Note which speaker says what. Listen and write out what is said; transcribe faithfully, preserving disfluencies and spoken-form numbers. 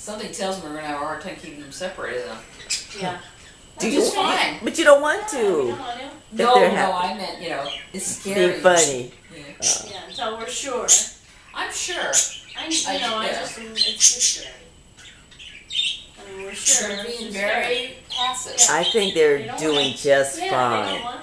Speaker 1: Something tells me we're going to have a hard time keeping them separated, though.
Speaker 2: Yeah.
Speaker 1: Do you fine.
Speaker 3: But you don't want
Speaker 2: Yeah,
Speaker 3: to.
Speaker 2: we don't want to.
Speaker 1: No, no, I meant, you know, it's scary.
Speaker 3: Being funny.
Speaker 1: Yeah.
Speaker 3: Uh,
Speaker 2: Yeah, until we're sure.
Speaker 1: I'm sure.
Speaker 2: I, you
Speaker 1: I-
Speaker 2: know, I
Speaker 1: yeah.
Speaker 2: just, it's just scary. I mean, we're sure.
Speaker 1: They're
Speaker 2: It's
Speaker 1: being
Speaker 2: just
Speaker 1: very
Speaker 2: scary.
Speaker 1: passive.
Speaker 2: Yeah.
Speaker 3: I think they're
Speaker 2: They don't
Speaker 3: doing
Speaker 2: wanna-
Speaker 3: just
Speaker 2: yeah,
Speaker 3: fine.
Speaker 2: They don't want